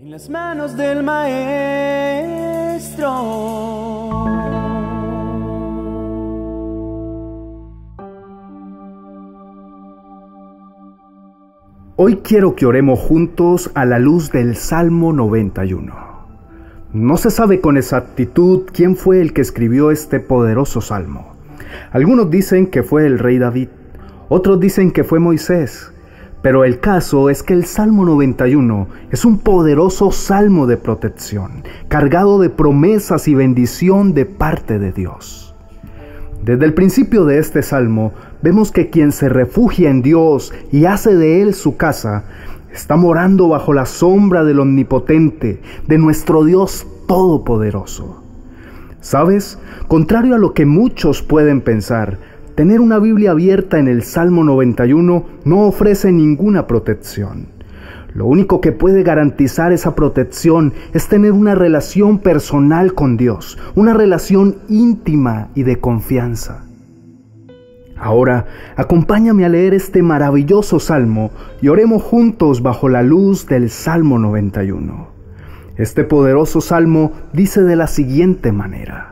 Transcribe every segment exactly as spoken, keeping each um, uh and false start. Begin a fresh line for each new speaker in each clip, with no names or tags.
En las manos del Maestro.
Hoy quiero que oremos juntos a la luz del Salmo noventa y uno. No se sabe con exactitud quién fue el que escribió este poderoso salmo. Algunos dicen que fue el rey David, otros dicen que fue Moisés, pero el caso es que el Salmo noventa y uno es un poderoso salmo de protección, cargado de promesas y bendición de parte de Dios. Desde el principio de este salmo, vemos que quien se refugia en Dios y hace de Él su casa, está morando bajo la sombra del Omnipotente, de nuestro Dios Todopoderoso. ¿Sabes? Contrario a lo que muchos pueden pensar, tener una Biblia abierta en el Salmo noventa y uno no ofrece ninguna protección. Lo único que puede garantizar esa protección es tener una relación personal con Dios, una relación íntima y de confianza. Ahora, acompáñame a leer este maravilloso salmo y oremos juntos bajo la luz del Salmo noventa y uno. Este poderoso salmo dice de la siguiente manera: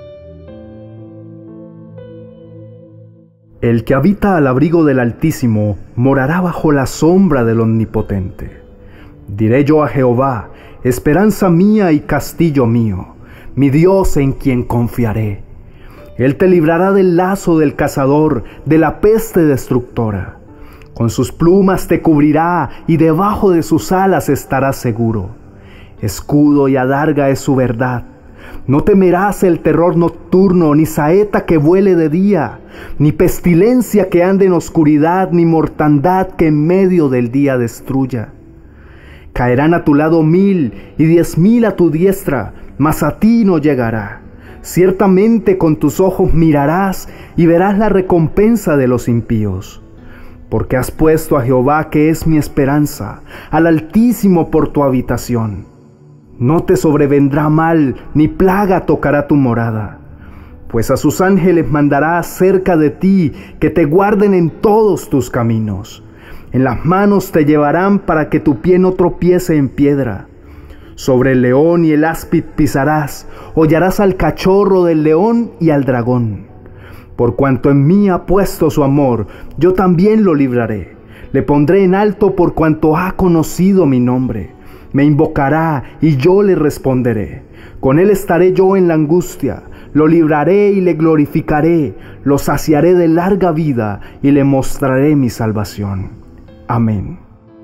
El que habita al abrigo del Altísimo morará bajo la sombra del Omnipotente. Diré yo a Jehová, esperanza mía y castillo mío, mi Dios en quien confiaré. Él te librará del lazo del cazador, de la peste destructora. Con sus plumas te cubrirá y debajo de sus alas estarás seguro. Escudo y adarga es su verdad. No temerás el terror nocturno, ni saeta que vuele de día, ni pestilencia que ande en oscuridad, ni mortandad que en medio del día destruya. Caerán a tu lado mil y diez mil a tu diestra, mas a ti no llegará. Ciertamente con tus ojos mirarás y verás la recompensa de los impíos. Porque has puesto a Jehová, que es mi esperanza, al Altísimo por tu habitación. No te sobrevendrá mal, ni plaga tocará tu morada. Pues a sus ángeles mandará cerca de ti, que te guarden en todos tus caminos. En las manos te llevarán para que tu pie no tropiece en piedra. Sobre el león y el áspid pisarás, hollarás al cachorro del león y al dragón. Por cuanto en mí ha puesto su amor, yo también lo libraré. Le pondré en alto por cuanto ha conocido mi nombre. Me invocará y yo le responderé. Con él estaré yo en la angustia. Lo libraré y le glorificaré. Lo saciaré de larga vida y le mostraré mi salvación. Amén.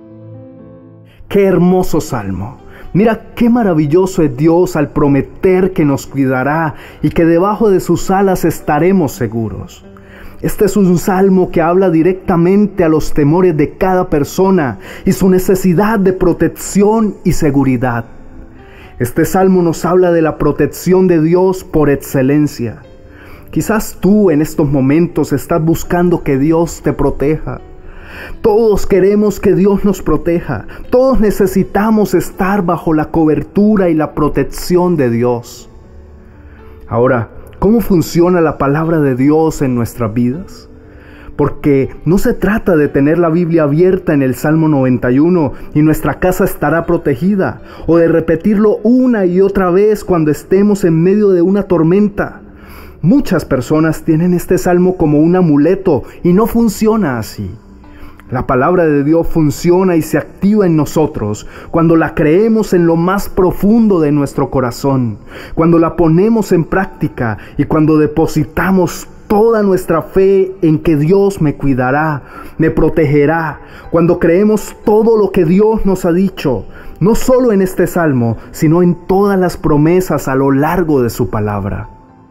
Qué hermoso salmo. Mira qué maravilloso es Dios al prometer que nos cuidará y que debajo de sus alas estaremos seguros. Este es un salmo que habla directamente a los temores de cada persona y su necesidad de protección y seguridad. Este salmo nos habla de la protección de Dios por excelencia. Quizás tú en estos momentos estás buscando que Dios te proteja. Todos queremos que Dios nos proteja. Todos necesitamos estar bajo la cobertura y la protección de Dios. Ahora, ¿cómo funciona la palabra de Dios en nuestras vidas? Porque no se trata de tener la Biblia abierta en el Salmo noventa y uno y nuestra casa estará protegida, o de repetirlo una y otra vez cuando estemos en medio de una tormenta. Muchas personas tienen este salmo como un amuleto y no funciona así. La palabra de Dios funciona y se activa en nosotros cuando la creemos en lo más profundo de nuestro corazón, cuando la ponemos en práctica y cuando depositamos toda nuestra fe en que Dios me cuidará, me protegerá, cuando creemos todo lo que Dios nos ha dicho, no solo en este salmo, sino en todas las promesas a lo largo de su palabra.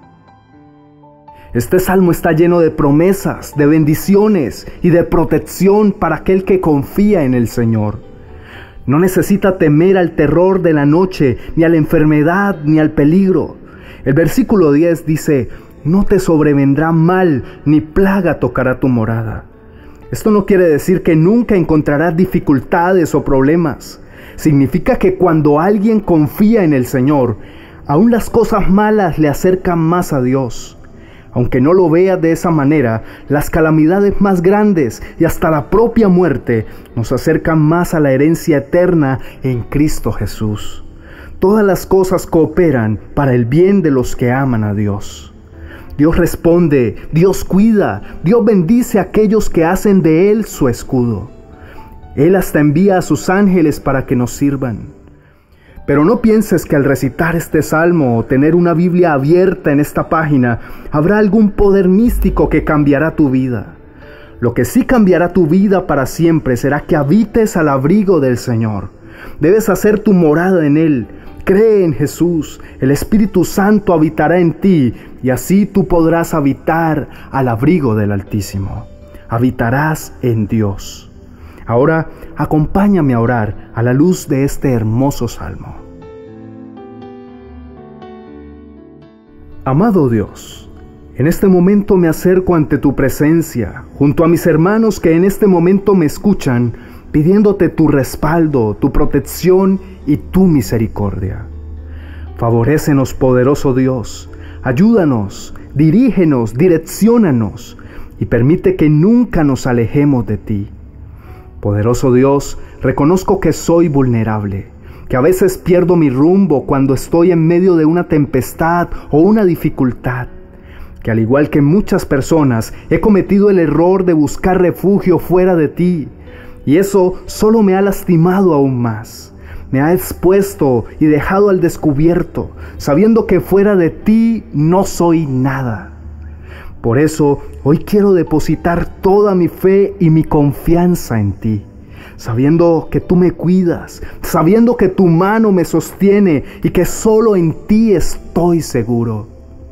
Este salmo está lleno de promesas, de bendiciones y de protección para aquel que confía en el Señor. No necesita temer al terror de la noche, ni a la enfermedad, ni al peligro. El versículo diez dice: no te sobrevendrá mal, ni plaga tocará tu morada. Esto no quiere decir que nunca encontrarás dificultades o problemas. Significa que cuando alguien confía en el Señor, aún las cosas malas le acercan más a Dios. Aunque no lo veas de esa manera, las calamidades más grandes y hasta la propia muerte nos acercan más a la herencia eterna en Cristo Jesús. Todas las cosas cooperan para el bien de los que aman a Dios. Dios responde, Dios cuida, Dios bendice a aquellos que hacen de Él su escudo. Él hasta envía a sus ángeles para que nos sirvan. Pero no pienses que al recitar este salmo o tener una Biblia abierta en esta página, habrá algún poder místico que cambiará tu vida. Lo que sí cambiará tu vida para siempre será que habites al abrigo del Señor. Debes hacer tu morada en Él. Cree en Jesús, el Espíritu Santo habitará en ti y así tú podrás habitar al abrigo del Altísimo. Habitarás en Dios. Ahora, acompáñame a orar a la luz de este hermoso salmo. Amado Dios, en este momento me acerco ante tu presencia, junto a mis hermanos que en este momento me escuchan, pidiéndote tu respaldo, tu protección y tu misericordia. Favorécenos, poderoso Dios, ayúdanos, dirígenos, direcciónanos y permite que nunca nos alejemos de ti. Poderoso Dios, reconozco que soy vulnerable, que a veces pierdo mi rumbo cuando estoy en medio de una tempestad o una dificultad, que al igual que muchas personas he cometido el error de buscar refugio fuera de ti, y eso solo me ha lastimado aún más. Me ha expuesto y dejado al descubierto, sabiendo que fuera de ti no soy nada. Por eso, hoy quiero depositar toda mi fe y mi confianza en ti, sabiendo que tú me cuidas, sabiendo que tu mano me sostiene y que solo en ti estoy seguro.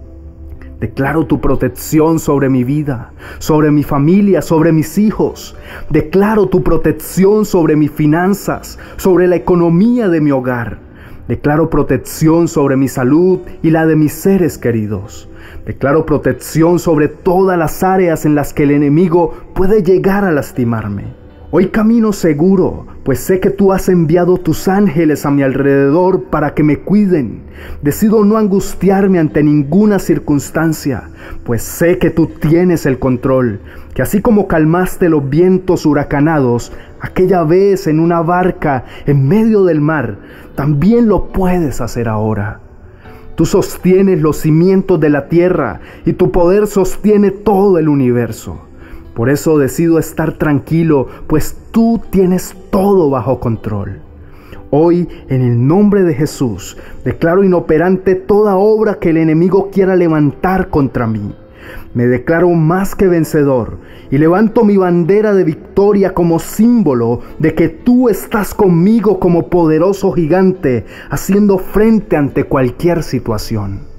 Declaro tu protección sobre mi vida, sobre mi familia, sobre mis hijos. Declaro tu protección sobre mis finanzas, sobre la economía de mi hogar. Declaro protección sobre mi salud y la de mis seres queridos. Declaro protección sobre todas las áreas en las que el enemigo puede llegar a lastimarme. Hoy camino seguro, pues sé que tú has enviado tus ángeles a mi alrededor para que me cuiden. Decido no angustiarme ante ninguna circunstancia, pues sé que tú tienes el control, que así como calmaste los vientos huracanados aquella vez en una barca en medio del mar, también lo puedes hacer ahora. Tú sostienes los cimientos de la tierra y tu poder sostiene todo el universo. Por eso decido estar tranquilo, pues tú tienes todo bajo control. Hoy, en el nombre de Jesús, declaro inoperante toda obra que el enemigo quiera levantar contra mí. Me declaro más que vencedor y levanto mi bandera de victoria como símbolo de que tú estás conmigo como poderoso gigante, haciendo frente ante cualquier situación.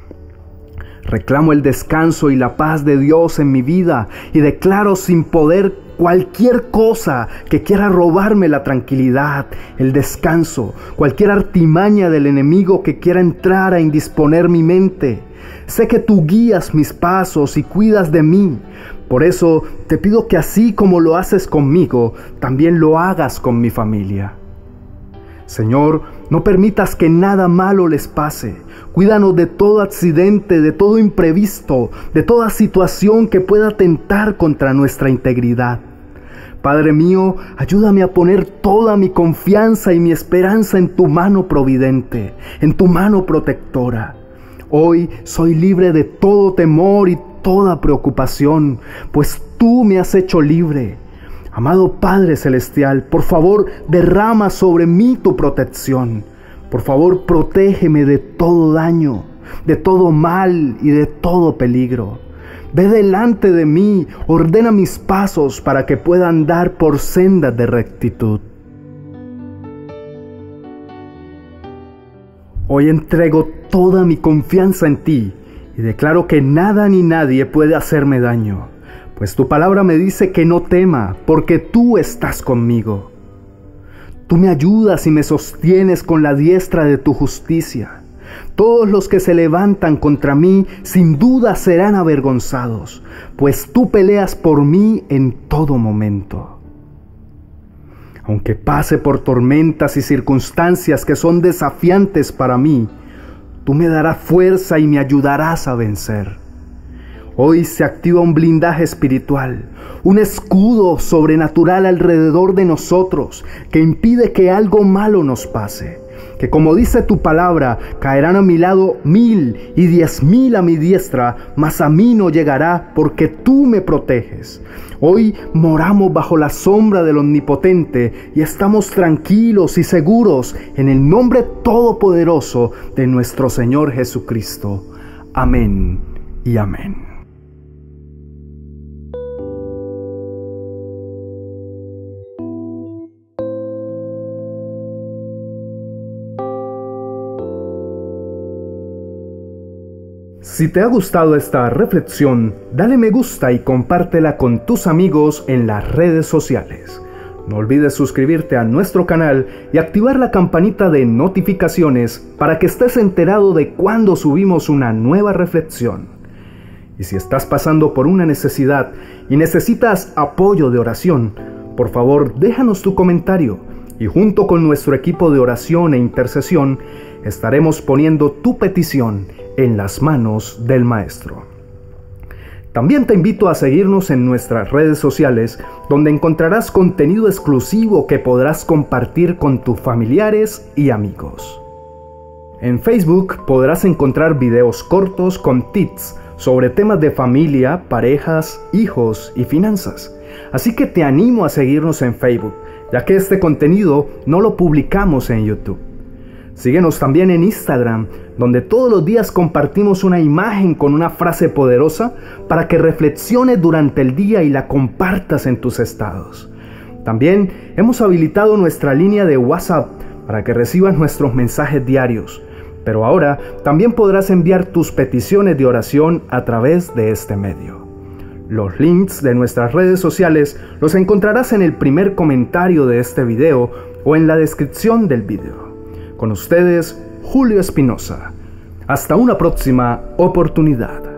Reclamo el descanso y la paz de Dios en mi vida y declaro sin poder cualquier cosa que quiera robarme la tranquilidad, el descanso, cualquier artimaña del enemigo que quiera entrar a indisponer mi mente. Sé que tú guías mis pasos y cuidas de mí. Por eso te pido que así como lo haces conmigo, también lo hagas con mi familia. Señor, no permitas que nada malo les pase. Cuídanos de todo accidente, de todo imprevisto, de toda situación que pueda atentar contra nuestra integridad. Padre mío, ayúdame a poner toda mi confianza y mi esperanza en tu mano providente, en tu mano protectora. Hoy soy libre de todo temor y toda preocupación, pues tú me has hecho libre. Amado Padre Celestial, por favor, derrama sobre mí tu protección. Por favor, protégeme de todo daño, de todo mal y de todo peligro. Ve delante de mí, ordena mis pasos para que pueda andar por sendas de rectitud. Hoy entrego toda mi confianza en ti y declaro que nada ni nadie puede hacerme daño, pues tu palabra me dice que no tema, porque tú estás conmigo. Tú me ayudas y me sostienes con la diestra de tu justicia. Todos los que se levantan contra mí sin duda serán avergonzados, pues tú peleas por mí en todo momento. Aunque pase por tormentas y circunstancias que son desafiantes para mí, tú me darás fuerza y me ayudarás a vencer. Hoy se activa un blindaje espiritual, un escudo sobrenatural alrededor de nosotros que impide que algo malo nos pase. Que como dice tu palabra, caerán a mi lado mil y diez mil a mi diestra, mas a mí no llegará porque tú me proteges. Hoy moramos bajo la sombra del Omnipotente y estamos tranquilos y seguros en el nombre todopoderoso de nuestro Señor Jesucristo. Amén y amén. Si te ha gustado esta reflexión, dale me gusta y compártela con tus amigos en las redes sociales. No olvides suscribirte a nuestro canal y activar la campanita de notificaciones para que estés enterado de cuando subimos una nueva reflexión. Y si estás pasando por una necesidad y necesitas apoyo de oración, por favor déjanos tu comentario y junto con nuestro equipo de oración e intercesión estaremos poniendo tu petición en las manos del Maestro. También te invito a seguirnos en nuestras redes sociales, donde encontrarás contenido exclusivo que podrás compartir con tus familiares y amigos. En Facebook podrás encontrar videos cortos con tips sobre temas de familia, parejas, hijos y finanzas. Así que te animo a seguirnos en Facebook, ya que este contenido no lo publicamos en YouTube. Síguenos también en Instagram, donde todos los días compartimos una imagen con una frase poderosa para que reflexiones durante el día y la compartas en tus estados. También hemos habilitado nuestra línea de WhatsApp para que recibas nuestros mensajes diarios, pero ahora también podrás enviar tus peticiones de oración a través de este medio. Los links de nuestras redes sociales los encontrarás en el primer comentario de este video o en la descripción del video. Con ustedes, Julio Espinosa. Hasta una próxima oportunidad.